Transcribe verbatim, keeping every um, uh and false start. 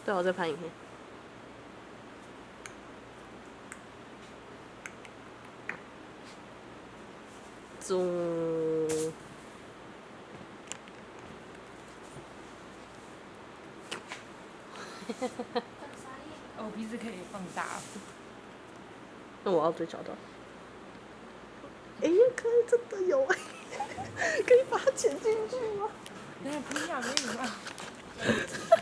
对，我在拍影片。zoom。 哦，鼻子可以放大。 那我要对焦到。哎、欸，可以，真的有哎、欸，可以把它剪进去吗？ 等下，不一样，没礼貌。